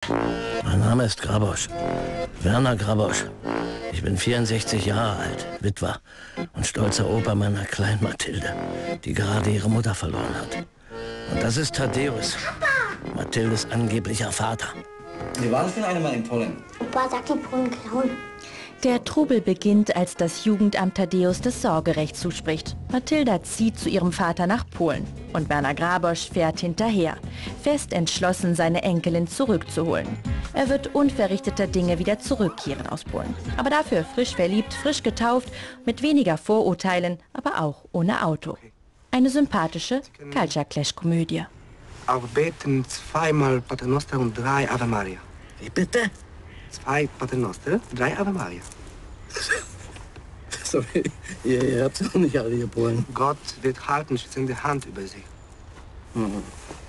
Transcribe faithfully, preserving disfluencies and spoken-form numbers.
Mein Name ist Grabosch. Werner Grabosch. Ich bin vierundsechzig Jahre alt, Witwer und stolzer Opa meiner kleinen Mathilde, die gerade ihre Mutter verloren hat. Und das ist Thaddäus, Mathildes angeblicher Vater. Wie war das denn einmal in Polen? Opa sagt, die Polen klauen. Der Trubel beginnt, als das Jugendamt Thaddäus das Sorgerecht zuspricht. Mathilda zieht zu ihrem Vater nach Polen und Werner Grabosch fährt hinterher, fest entschlossen, seine Enkelin zurückzuholen. Er wird unverrichteter Dinge wieder zurückkehren aus Polen. Aber dafür frisch verliebt, frisch getauft, mit weniger Vorurteilen, aber auch ohne Auto. Eine sympathische Culture-Clash-Komödie. Auch beten zweimal Paternoster und drei Ave Maria. Wie bitte? Zwei Paternoster, drei Ave Maria. Sorry, ihr, ihr habt doch nicht alle hier Polen. Gott wird halten, schützende Hand über sie. Mhm.